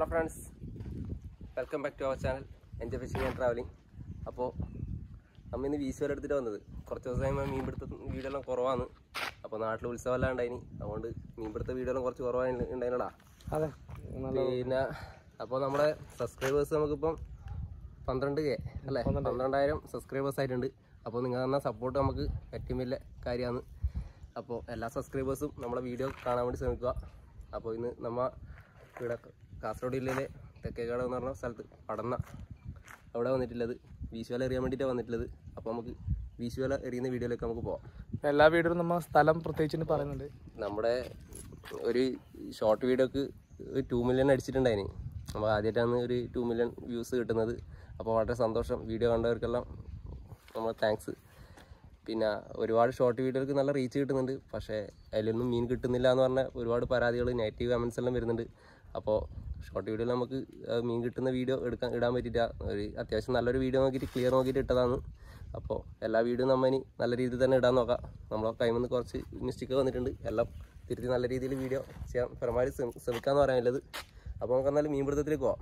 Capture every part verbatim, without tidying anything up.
Hello friends, welcome back to our channel enjoy fishing and travelling. അപ്പോൾ നമ്മൾ ഇന്ന് വീശുവല എടുത്തിട്ട് വന്നത്. കുറച്ച് ദിവസമായി മീൻപിടുത്ത വീഡിയോ എല്ലാം കുറവാണ്. അപ്പോൾ നാട്ടിൽ ഉത്സവമെല്ലാം ഉണ്ടായിനി, അതുകൊണ്ട് മീൻപിടുത്ത വീഡിയോ എല്ലാം കുറച്ച് കുറവായി ഉണ്ടായിനടാ. അതെ. പിന്നെ അപ്പോൾ നമ്മുടെ സബ്സ്ക്രൈബേഴ്സ് നമുക്കിപ്പം പന്ത്രണ്ട് കെ അല്ലേ, പന്ത്രണ്ടായിരം സബ്സ്ക്രൈബേഴ്സ് ആയിട്ടുണ്ട്. അപ്പോൾ നിങ്ങൾ തന്ന സപ്പോർട്ട് നമുക്ക് ഏറ്റവും വലിയ കാര്യമാണ്. അപ്പോൾ എല്ലാ സബ്സ്ക്രൈബേഴ്സും നമ്മളെ വീഡിയോ കാണാൻ വേണ്ടി ശ്രമിക്കുക. അപ്പോൾ ഇന്ന് നമ്മ ഇവിടെ കാസർഗോഡ് ജില്ലയിലെ തെക്കേക്കാട് എന്ന് പറഞ്ഞ സ്ഥലത്ത് പടന്ന അവിടെ വന്നിട്ടുള്ളത് വീശുവല എറിയാൻ വേണ്ടിയിട്ടാണ് വന്നിട്ടുള്ളത്. അപ്പോൾ നമുക്ക് വീശുവല എറിയുന്ന വീഡിയോയിലേക്ക് നമുക്ക് പോവാം. എല്ലാ വീഡിയോയിലും നമ്മൾ സ്ഥലം പ്രത്യേകിച്ച് പറയുന്നുണ്ട്. നമ്മുടെ ഒരു ഷോർട്ട് വീഡിയോക്ക് ടു മില്യൺ അടിച്ചിട്ടുണ്ടായിന്. നമ്മൾ ആദ്യമായിട്ടാണ് ഒരു ടു മില്യൺ വ്യൂസ് കിട്ടുന്നത്. അപ്പോൾ വളരെ സന്തോഷം. വീഡിയോ കണ്ടവർക്കെല്ലാം നമ്മൾ താങ്ക്സ്. പിന്നെ ഒരുപാട് ഷോർട്ട് വീഡിയോകൾക്ക് നല്ല റീച്ച് കിട്ടുന്നുണ്ട്, പക്ഷേ അതിലൊന്നും മീൻ കിട്ടുന്നില്ല എന്ന് പറഞ്ഞാൽ ഒരുപാട് പരാതികൾ, നെഗറ്റീവ് കമൻസ് എല്ലാം വരുന്നുണ്ട്. അപ്പോൾ ഷോർട്ട് വീഡിയോയിൽ നമുക്ക് മീൻ കിട്ടുന്ന വീഡിയോ എടുക്കാൻ ഇടാൻ പറ്റിയില്ല. ഒരു അത്യാവശ്യം നല്ലൊരു വീഡിയോ നോക്കിയിട്ട് ക്ലിയർ നോക്കിയിട്ട് ഇട്ടതാണ്. അപ്പോൾ എല്ലാ വീഡിയോ നമ്മൾ ഇനി നല്ല രീതിയിൽ തന്നെ ഇടാൻ നോക്കാം. നമ്മളെ കൈമിൽ നിന്ന് കുറച്ച് മിസ്റ്റേക്ക് വന്നിട്ടുണ്ട്, എല്ലാം തിരുത്തി നല്ല രീതിയിൽ വീഡിയോ ചെയ്യാൻ പരമാവധി ശ്രമിക്കാമെന്ന് പറയാനുള്ളത്. അപ്പോൾ നമുക്ക് എന്നാലും മീൻ പിടുത്തത്തിലേക്ക് പോവാം.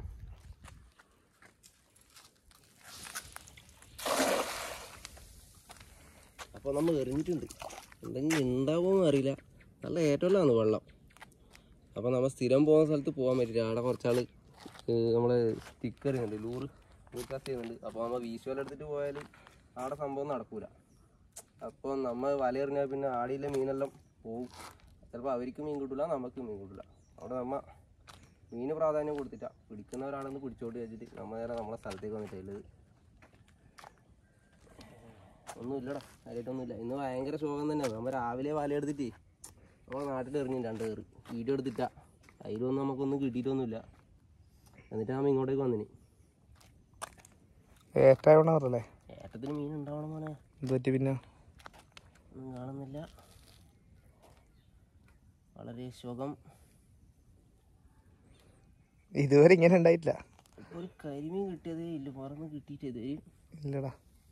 അപ്പോൾ നമ്മൾ എറിഞ്ഞിട്ടുണ്ട്, എന്തെങ്കിലും ഉണ്ടാവുമോ അറിയില്ല. നല്ല ഏറ്റവുള്ളതാണ് വെള്ളം. അപ്പോൾ നമ്മൾ സ്ഥിരം പോകുന്ന സ്ഥലത്ത് പോകാൻ പറ്റില്ല. അവിടെ കുറച്ചാൾ നമ്മൾ സ്റ്റിക്ക് എറിയുന്നുണ്ട്, ലൂറ് ലൂർ കാസ്റ്റ് ചെയ്യുന്നുണ്ട്. അപ്പോൾ നമ്മൾ വീശുവല എടുത്തിട്ട് പോയാൽ അവിടെ സംഭവം നടക്കൂല. അപ്പോൾ നമ്മൾ വല എറിഞ്ഞാൽ പിന്നെ ആടിയിലെ മീനെല്ലാം പോവും. ചിലപ്പോൾ അവർക്ക് മീൻ കിട്ടില്ല, നമുക്ക് മീൻ കിട്ടില്ല. അവിടെ നമ്മൾ മീന് പ്രാധാന്യം കൊടുത്തിട്ടാ പിടിക്കുന്നവരാണെന്ന് പിടിച്ചോട്ട് വെച്ചിട്ട് നമ്മൾ നേരെ നമ്മളെ സ്ഥലത്തേക്ക് വന്നിട്ടുള്ളത്. ഒന്നുമില്ലടാ, അതിലായിട്ടൊന്നുമില്ല. ഇന്ന് ഭയങ്കര ശോകം തന്നെയാണ്. നമ്മൾ രാവിലെ വല എടുത്തിട്ട് നമ്മളെ നാട്ടിൽ എറിഞ്ഞു രണ്ട് കയറി വീഡിയോ എടുത്തിട്ടാ. അതിലൊന്നും നമുക്കൊന്നും കിട്ടിയിട്ടൊന്നുമില്ല. എന്നിട്ട് നമ്മൾ ഇങ്ങോട്ടേക്ക് വന്നിന്. ഏറ്റാവണല്ലേ, ഏട്ടത്തിന് മീൻ ഉണ്ടാവണം മോനെ. പറ്റി പിന്നെ ഒന്നും കാണുന്നില്ല, വളരെ ശോകം. ഇതുവരെ ഇങ്ങനെ ഉണ്ടായിട്ടില്ല. ഒരു കരിമീൻ കിട്ടിയതേ ഇല്ല, മറന്ന് കിട്ടിയിട്ടേ ഇല്ലടാ.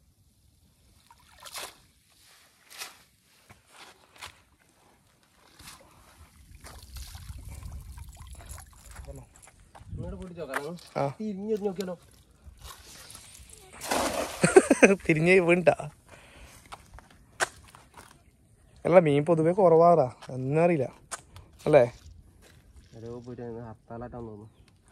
തിരിഞ്ഞ് വീണ്ട അല്ല, മീൻ പൊതുവെ കുറവാറാ, ഒന്നും അറിയില്ല അല്ലേ. ഹർത്താലായിട്ടാന്ന് തോന്നുന്നു.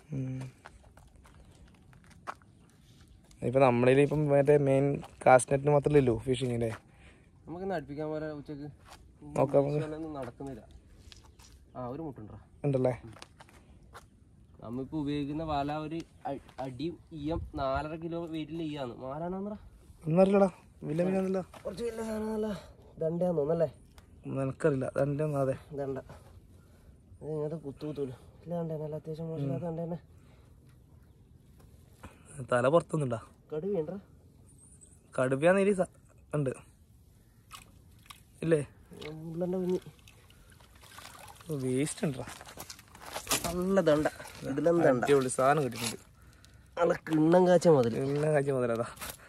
ഇപ്പൊ നമ്മളിൽ ഇപ്പം മറ്റേ മെയിൻ കാസ്റ്റ് നെറ്റിന് മാത്രമല്ലല്ലോ ഫിഷിങ്ങിന്റെ. നമുക്കിന്ന് അടുപ്പിക്കാൻ പോലെ ഉച്ചക്ക് നടക്കുന്നില്ല. ആ ഒരു മുട്ടുണ്ടോ ഉണ്ടല്ലേ. നമ്മിപ്പോ ഉപയോഗിക്കുന്ന വല ഒരു അടിയും ഈയം നാലര കിലോ വെയിറ്റിൽ ഈയാന്ന്. മാലാണോന്നറ ഒന്നറിയില്ലടാ, വലിയ മീനൊന്നുമില്ല. കുറച്ച് വലിയ സാധനമല്ല, ദണ്ടയാന്ന് തോന്നല്ലേ. എനിക്കറിയില്ല ദണ്ട. അതെ ദണ്ട. അത് ഇങ്ങനത്തെ കുത്തു കുത്തൂല. ഇല്ല ദണ്ട നല്ല അത്യാവശ്യം മോശമില്ലാത്ത ദണ്ട തന്നെ. തല പുറത്തൊന്നുണ്ടാ. കടുവ കടുവ നേരി ഉണ്ട് ഇല്ലേ. ഉള്ളന്റെ കുഞ്ഞി വേസ്റ്റ് ഉണ്ടാ. നല്ല ദണ്ട. ഇതിലും ദണ്ട സാധനം കിട്ടിയിട്ടുണ്ട്. നല്ല കിണ്ണം കാച്ച മുതൽ കിണ്ണം കാച്ച മുതലതാ.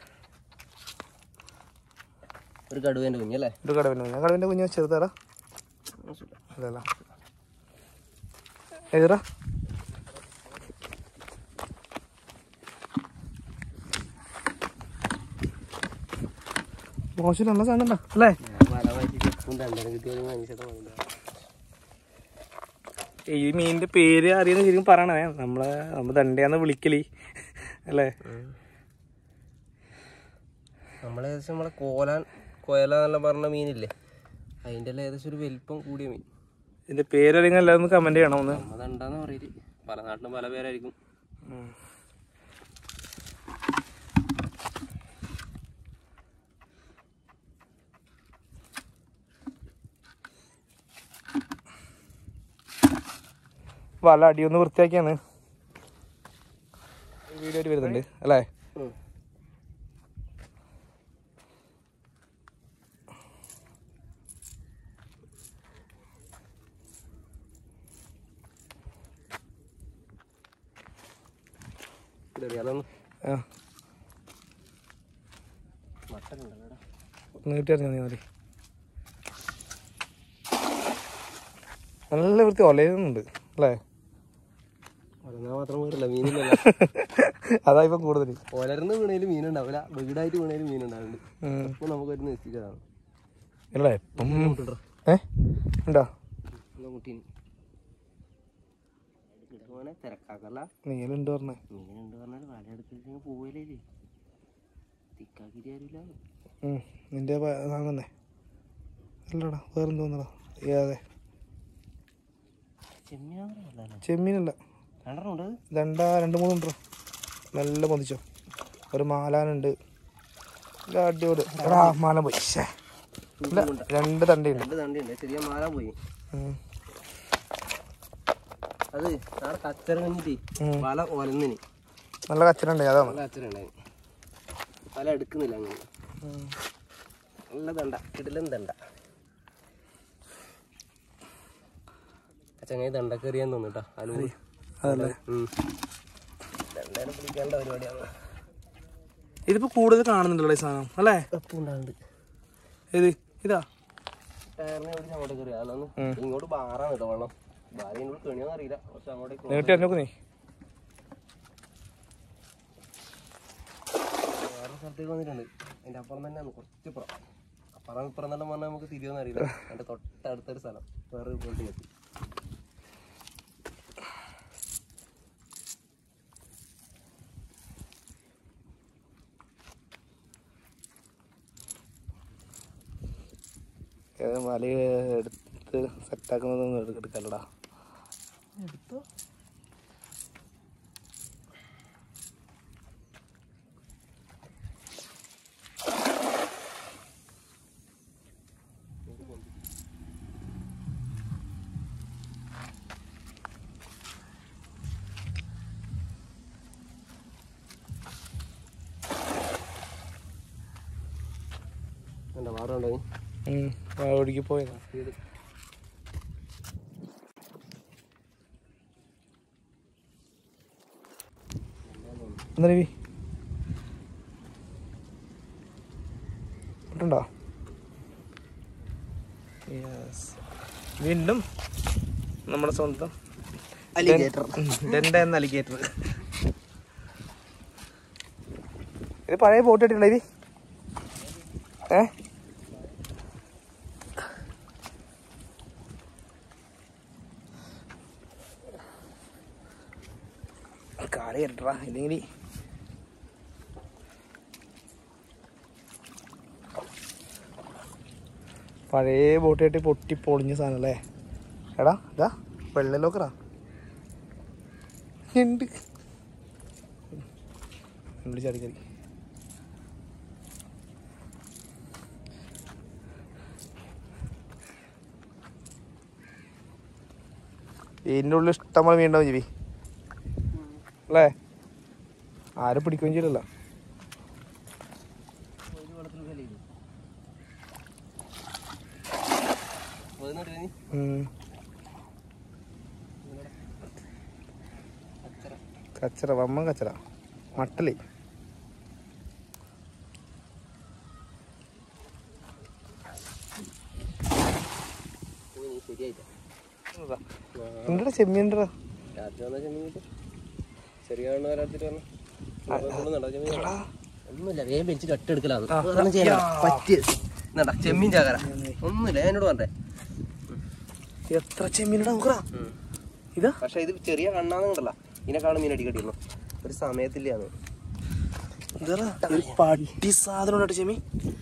ഒരു കടുവേന്റെ കുഞ്ഞല്ലേ. ഒരു കടുവന്റെ കുഞ്ഞ്. കടുവന്റെ കുഞ്ഞ് ചെറുതാടാ. അല്ലല്ല ഏതാ മോശം നല്ല സാധനം ഉണ്ടാ അല്ലേ. ഈ മീനിന്റെ പേര് അറിയുന്ന ശരിക്കും പറയണേ. നമ്മളെ നമ്മൾ ദണ്ടയാന്ന് വിളിക്കല് അല്ലേ. നമ്മളെ ഏകദേശം നമ്മളെ കോലാൻ കോയല എന്നെല്ലാം പറഞ്ഞ മീനില്ലേ, അതിൻ്റെ എല്ലാം ഏകദേശം ഒരു വലിപ്പം കൂടിയ മീൻ. ഇതിന്റെ പേരറിയുന്ന എല്ലാവരും കമന്റ് ചെയ്യണം ഒന്ന്. അതെന്താന്ന് പറയിട്ട് പല നാട്ടിലും പല പേരായിരിക്കും. വല അടിയൊന്ന് വൃത്തിയാക്കിയാണ് വീഡിയോ ആയിട്ട് വരുന്നുണ്ട് അല്ലേ. നീട്ടിറങ്ങിയാൽ മതി. നല്ല വൃത്തി ഒലയുന്നുണ്ട് അല്ലേ. ഒലങ്ങാൻ മാത്രം പോരല്ല മീനില്ല. അതാ ഇപ്പം കൂടുതൽ. ഒലർന്ന് വീണേലും മീനുണ്ടാവില്ല, വീടായിട്ട് വീണേലും മീനുണ്ടാവുന്നുണ്ട്. അപ്പൊ നമുക്കൊരു നിശ്ചിതമാണ്. അല്ലേ ഇപ്പം ഏ ഉണ്ടോ കുട്ടീന് തിരക്കാക്കല്ല. മീനുണ്ട് പറഞ്ഞേ. മീനുണ്ട് പറഞ്ഞാൽ വല എടുത്തിട്ട് പോവല്ലേ തിക്കാക്കിട്ട് കാര്യമില്ല. നിന്റെ വാങ്ങുന്നേ അല്ലടാ വേറെ തോന്നടാ. അതെ ചെമ്മീനല്ല, രണ്ടാ രണ്ട് മൂന്നുണ്ടോ നല്ല പൊന്തിച്ചോ. ഒരു മാലാനുണ്ട്, അടിപൊളി. എടാ മാല പോയി. രണ്ട് തണ്ടിയുണ്ട്. ചെറിയ മാല പോയി. അത് കച്ചറ കഴിഞ്ഞിട്ട് വല ഒലന്നിന് നല്ല കച്ചറുണ്ടായി. അതാണ് നല്ല കച്ചറ ഉണ്ടായി. വല എടുക്കുന്നില്ല അങ്ങനെ. നല്ല ദണ്ട കിടലും ദണ്ട. ചങ്ങായി ദണ്ടക്കേറിയാൻ തോന്നുട്ടാ. അലൂരി അതല്ലേ ദണ്ടാലും പിടിക്കാനുള്ള പരിപാടിയാണ്. ഇതിപ്പോ കൂടുതൽ കാണുന്നുണ്ടല്ലോ ഈ സാധനം അല്ലേ? ഉണ്ടാകുന്നുണ്ട്. ഏത് ഇതാ ടയറിനെ പിടിച്ച് അങ്ങോട്ട് കയറിയാ. അതൊന്നും ഇങ്ങോട്ട് ബാറാണ് കേട്ടോ വെള്ളം. ബാര ഇങ്ങോട്ട് കെണിയോന്ന് അറിയില്ല. പക്ഷെ അങ്ങോട്ടേക്ക് നീട്ടി നോക്കൂ നീ. വേറെ സ്ഥലത്തേക്ക് വന്നിട്ടുണ്ട്. അതിന്റെ അപ്പുറം തന്നെയാണ്, കുറച്ച് ഇപ്പുറം. അപ്പുറം ഇപ്പുറം തന്നെ പറഞ്ഞാൽ നമുക്ക് തിരിയോന്ന് അറിയില്ല. അതിന്റെ തൊട്ടടുത്തൊരു സ്ഥലം വേറെ പോയിട്ട് എത്തി. വല എടുത്ത് സെറ്റാക്കുന്നതൊന്നും എടുക്കല്ലടാ. എടുത്തോ എന്താ വാറുണ്ടോ? ഒഴുകി പോയതാ. എന്താ രവി ഇട്ടുണ്ടോ? വീണ്ടും നമ്മുടെ സ്വന്തം അലിഗേറ്റർ. ഡെൻഡ എന്ന അലിഗേറ്റർ. ഇത് പഴയ ബോട്ട് ഇട്ടിട്ടുണ്ടോ ഇത്? ഏ കാളി കയറട്ടാ ഇല്ലെങ്കിൽ പഴയ ബോട്ട് കെട്ടി പൊട്ടി പൊളിഞ്ഞ സാധനം അല്ലേ? എടാ ഇതാ വെള്ളലോക്കറാ ഉണ്ട്. ചാടി ചാടി ഇതിൻ്റെ ഉള്ളിൽ ഇഷ്ടംപോലെ മീൻ ഉണ്ടാവും ജീവി അല്ലേ? ആരും പിടിക്കുകയും ചെയ്യില്ല. കച്ചറ വമ്മൻ കച്ചറ മട്ടലേ. എന്താ ചെമ്മീൻടാ ഒന്നുമില്ല, വേഗം വെച്ചിട്ട് ഒറ്റ എടുക്കലാണ് പറ്റിയത്. ചെമ്മീൻ ചാകര ഒന്നുമില്ല. എന്നോട് പറഞ്ഞേ എത്ര ചെമ്മീനടാ നോക്കറാ ഇതാ. പക്ഷെ ഇത് ചെറിയ കണ്ണാന്നുണ്ടല്ല, ഇതിനെക്കാളും മീൻ അടിക്കടിയിരുന്നു. ഒരു സമയത്തില്ലാന്ന് പട്ടി സാധനം ചെമ്മീൻ.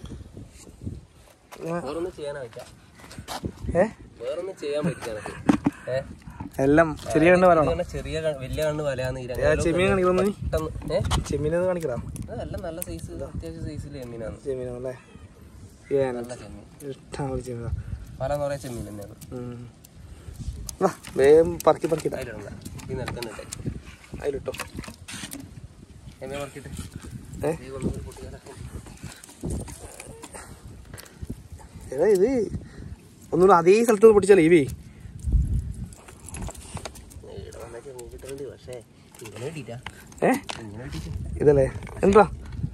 വേറൊന്നും ചെയ്യാനാ വെച്ചാ ഏ വേറൊന്നും ചെയ്യാൻ പറ്റില്ല. ഏഹ് എല്ലാം ചെറിയ കണ്ണ് വരണം. ചെറിയ വലിയ കണ്ണ് വലയാന്ന് ചെമ്മീൻ കാണിക്കണം. ചെമ്മീൻ കാണിക്കടാ. അതെല്ലാം നല്ല സൈസ്, അത്യാവശ്യം സൈസിൽ ചെമ്മീനാണ്. ചെമ്മീനല്ലേ? നല്ല ചെമ്മീൻ, ഇഷ്ടം ചെമ്മീനാ. പല നിറയെ ചെമ്മീൻ തന്നെയാണ്. വേഗം പറക്കി പറക്കിട്ട അതിലിടണ്ട, ഈ നിലത്തന്നെ ഇട്ടെ. അതിലിട്ടോ എമ്മ പറക്കിട്ട് ഏതാ ഇത്? ഒന്നുകൂടെ അതേ സ്ഥലത്ത് പൊട്ടിച്ചാലേ ഇവേ പക്ഷേ ഇങ്ങനെ കിട്ടിട്ടാ. ഏ ഇതല്ലേ എന്താ?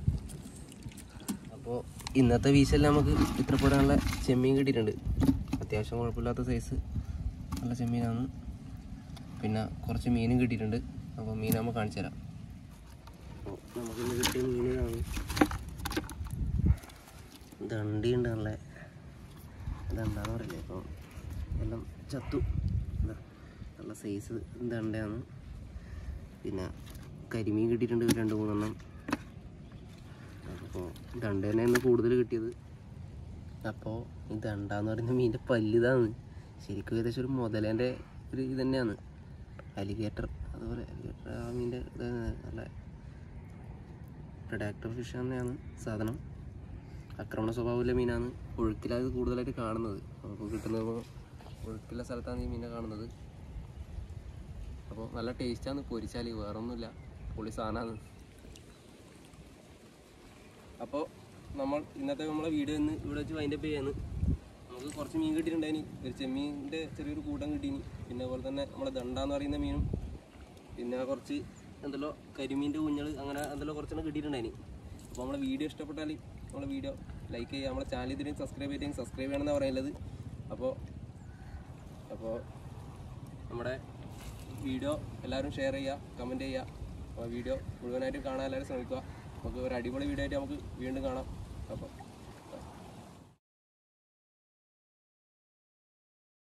അപ്പോൾ ഇന്നത്തെ വീശല്ല നമുക്ക് ഇത്രപ്പെടാനുള്ള ചെമ്മീൻ കിട്ടിയിട്ടുണ്ട്. അത്യാവശ്യം കുഴപ്പമില്ലാത്ത സൈസ് നല്ല ചെമ്മീനാണ്. പിന്നെ കുറച്ച് മീനും കിട്ടിയിട്ടുണ്ട്. അപ്പോൾ മീൻ നമ്മൾ കാണിച്ചു തരാം. അപ്പോൾ നമുക്കിന്ന് കിട്ടിയ മീനാണ് ദണ്ടി ഉണ്ട്. നല്ല ദണ്ടാന്ന് പറയില്ലേ, അപ്പോൾ എല്ലാം ചത്തു. നല്ല സൈസ് ദണ്ടയാണ്. പിന്നെ കരിമീൻ കിട്ടിയിട്ടുണ്ട് രണ്ട് മൂന്നെണ്ണം. അപ്പോൾ ദണ്ട തന്നെ ഇന്ന് കൂടുതൽ കിട്ടിയത്. അപ്പോൾ ഈ ദണ്ടാന്ന് പറയുന്ന മീനിൻ്റെ പല്ലിതാണ്. ശരിക്കും ഏകദേശം ഒരു മുതലേൻ്റെ ഒരു ഇത് തന്നെയാണ്. അലിഗേറ്റർ അതുപോലെ അലിഗേറ്റർ ആ മീനിൻ്റെ ഇതാണ്. നല്ല പ്രൊഡാക്ടർ ഫിഷ് തന്നെയാണ് സാധനം. ആക്രമണ സ്വഭാവമുള്ള മീനാണ്. ഒഴുക്കിലാണ് കൂടുതലായിട്ട് കാണുന്നത്. നമുക്ക് കിട്ടുന്നത് ഒഴുക്കുള്ള സ്ഥലത്താണ് ഈ മീനെ കാണുന്നത്. അപ്പോൾ നല്ല ടേസ്റ്റാണ് പൊരിച്ചാൽ, വേറൊന്നുമില്ല, പൊളി സാധനമാണ്. അപ്പോൾ നമ്മൾ ഇന്നത്തെ നമ്മളെ വീഡിയോ ഇന്ന് ഇവിടെ വെച്ച് വൈൻഡപ്പ് ചെയ്യുന്നു. നമുക്ക് കുറച്ച് മീൻ കിട്ടിയിട്ടുണ്ടായിനി. ഒരു ചെമ്മീൻ്റെ ചെറിയൊരു കൂട്ടം കിട്ടീനി. പിന്നെ അതുപോലെ തന്നെ നമ്മളെ ദണ്ടാന്ന് പറയുന്ന മീനും, പിന്നെ കുറച്ച് എന്തെല്ലോ കരിമീൻ്റെ കുഞ്ഞുങ്ങൾ, അങ്ങനെ എന്തെല്ലോ കുറച്ചെണ്ണം കിട്ടിയിട്ടുണ്ടായിനി. അപ്പോൾ നമ്മളെ വീഡിയോ ഇഷ്ടപ്പെട്ടാൽ നമ്മളെ വീഡിയോ ലൈക്ക് ചെയ്യുക. നമ്മളെ ചാനൽ ഇതിന് സബ്സ്ക്രൈബ് ചെയ്തെങ്കിൽ സബ്സ്ക്രൈബ് ചെയ്യണമെന്നാണ് പറയുന്നത്. അപ്പോൾ അപ്പോൾ നമ്മുടെ വീഡിയോ എല്ലാവരും ഷെയർ ചെയ്യുക, കമൻറ്റ് ചെയ്യുക. അപ്പോൾ വീഡിയോ മുഴുവനായിട്ടും കാണാൻ എല്ലാവരും ശ്രമിക്കുക. നമുക്ക് ഒരു അടിപൊളി വീഡിയോ ആയിട്ട് നമുക്ക് വീണ്ടും കാണാം. അപ്പോൾ